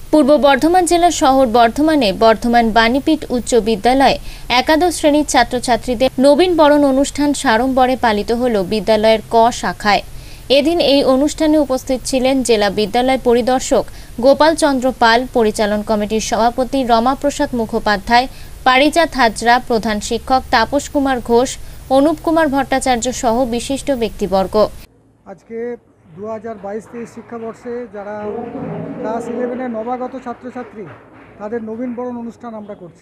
পূর্ব বর্ধমান জেলার শহর বর্ধমানে বর্ধমান বাণীপীঠ উচ্চ বিদ্যালয়ে একাদশ শ্রেণীর ছাত্রছাত্রীদের নবীন বরণ অনুষ্ঠান সাড়ম্বরে পালিত হল বিদ্যালয়ের ক শাখায়। এদিন এই অনুষ্ঠানে উপস্থিত ছিলেন জেলা বিদ্যালয় পরিদর্শক গোপাল চন্দ্র পাল, পরিচালন কমিটির সভাপতি রমাপ্রসাদ মুখোপাধ্যায়, পারিজাত হাজরা, প্রধান শিক্ষক তাপস কুমার ঘোষ, অনুপ কুমার ভট্টাচার্য সহ বিশিষ্ট ব্যক্তিবর্গ। আজকে 2022-23 শিক্ষাবর্ষে যারা ক্লাস 11-এর নবাগত ছাত্রছাত্রী তাদের নবীন বরণ অনুষ্ঠান আমরা করছি।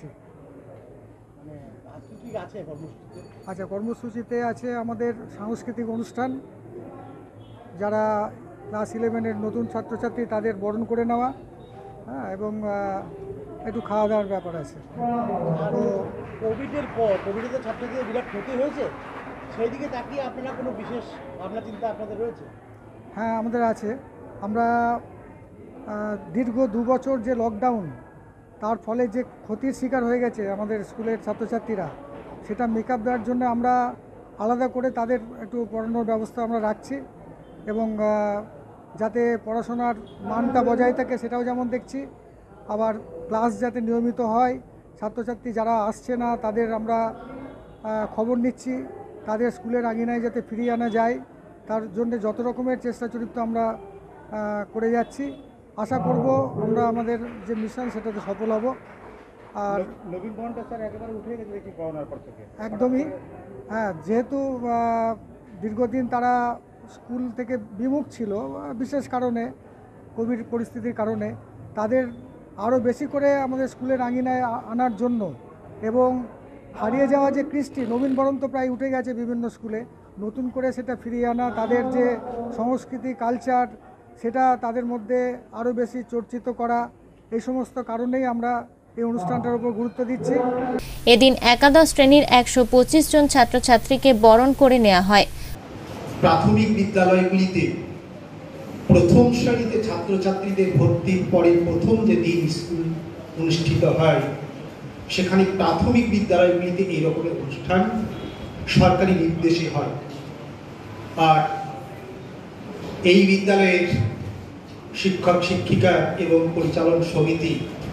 আচ্ছা, কর্মসূচিতে আছে আমাদের সাংস্কৃতিক অনুষ্ঠান, যারা ক্লাস 11-এর নতুন ছাত্রছাত্রী তাদের বরণ করে নেওয়া, এবং একটু খাওয়া দাওয়ার ব্যাপার আছে। তো কোভিডের পর কোভিডের ছাত্রদের বিরাট ক্ষতি হয়েছে, সেই দিকে তাকিয়ে আপনারা কোনো বিশেষ ভাবনা চিন্তা আপনাদের রয়েছে? হ্যাঁ, আমাদের আছে। আমরা দীর্ঘ 2 বছর যে লকডাউন, তার ফলে যে ক্ষতির শিকার হয়ে গেছে আমাদের স্কুলের ছাত্রছাত্রীরা, সেটা মেকআপ দেওয়ার জন্য আমরা আলাদা করে তাদের একটু পড়ানোর ব্যবস্থা আমরা রাখছি, এবং যাতে পড়াশোনার মানটা বজায় থাকে সেটাও যেমন দেখছি, আবার ক্লাস যাতে নিয়মিত হয়, ছাত্রছাত্রী যারা আসছে না তাদের আমরা খবর নিচ্ছি, তাদের স্কুলের আঙিনায় যাতে ফিরিয়ে আনা যায় তার জন্য যত রকমের চেষ্টা চরিত্র আমরা করে যাচ্ছি। আশা করব আমরা আমাদের যে মিশন সেটাতে সফল হব। আর নবীন বরণটা স্যার একেবারে উঠে গেছে দেখি করোনার পর থেকে। একদমই, হ্যাঁ, যেহেতু দীর্ঘদিন তারা স্কুল থেকে বিমুখ ছিল বিশেষ কারণে, কোভিড পরিস্থিতির কারণে, তাদের আরও বেশি করে আমাদের স্কুলের আঙিনায় আনার জন্য, এবং হারিয়ে যাওয়া যে কৃষ্টি, নবীন বরণ তো প্রায় উঠে গেছে বিভিন্ন স্কুলে, নতুন করে সেটা ফিরিয়ে আনা, তাদের যে সংস্কৃতি কালচার সেটা তাদের মধ্যে আরও বেশি চর্চিত করা, এই সমস্ত কারণেই আমরা এই অনুষ্ঠানটার উপর গুরুত্ব দিচ্ছি। এদিন একাদশ শ্রেণীর 125 জন ছাত্রছাত্রীকে বরণ করে নেওয়া হয়। প্রাথমিক বিদ্যালয়গুলিতে প্রথম শ্রেণীতে ছাত্রছাত্রীদের ভর্তির পরে প্রথম যে দিন স্কুল অনুষ্ঠিত হয়, সেখানে প্রাথমিক বিদ্যালয়গুলিতে এই রকমের অনুষ্ঠান সরকারি নির্দেশে হয়। আর এই বিদ্যালয়ের শিক্ষক শিক্ষিকা এবং পরিচালন সমিতি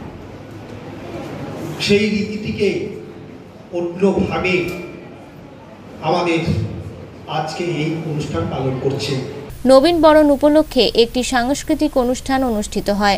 সেই রীতিটিকে অন্যভাবে আমাদের আজকে এই অনুষ্ঠান পালন করছে। নবীন বরণ উপলক্ষে একটি সাংস্কৃতিক অনুষ্ঠান অনুষ্ঠিত হয়।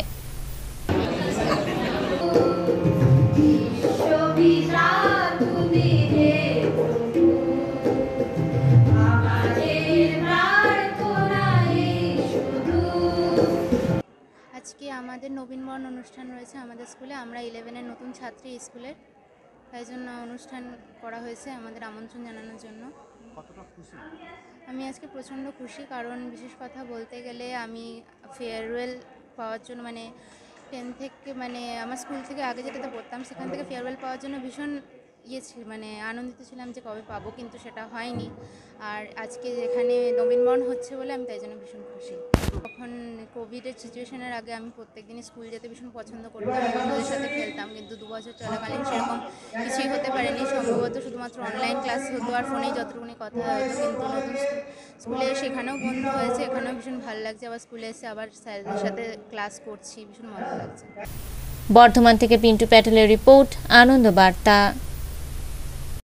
আজকে আমাদের নবীন বরণ অনুষ্ঠান রয়েছে আমাদের স্কুলে। আমরা 11-এর নতুন ছাত্রী স্কুলের, তাই জন্য অনুষ্ঠান করা হয়েছে আমাদের আমন্ত্রণ জানানোর জন্য। কতটা খুশি? আমি আজকে প্রচণ্ড খুশি, কারণ বিশেষ কথা বলতে গেলে আমি ফেয়ারওয়েল পাওয়ার জন্য, মানে 10 থেকে, মানে আমার স্কুল থেকে আগে যেটাতে পড়তাম সেখান থেকে ফেয়ারওয়েল পাওয়ার জন্য ভীষণ মানে আনন্দিত ছিলাম যে কবে পাবো, কিন্তু সেটা হয়নি। আর আজকে এখানে নবীনবরণ হচ্ছে বলে আমি তাই জন্য ভীষণ খুশি। তখন কোভিডের সিচুয়েশনের আগে আমি প্রত্যেকদিনই স্কুল যেতে ভীষণ পছন্দ করতাম, বন্ধুদের সাথে খেলতাম, কিন্তু 2 বছর চলাকালীন সেরকম কিছুই হতে পারেনি। সম্ভবত শুধুমাত্র অনলাইন ক্লাস হতো আর ফোনেই যতটুকুনি কথা হতো, কিন্তু নতুন স্কুলে সেখানেও বন্ধু হয়েছে, এখানেও ভীষণ ভালো লাগছে। আবার স্কুলে এসে আবার স্যারদের সাথে ক্লাস করছি, ভীষণ ভালো লাগছে। বর্ধমান থেকে পিন্টু প্যাটেলের রিপোর্ট, আনন্দ বার্তা।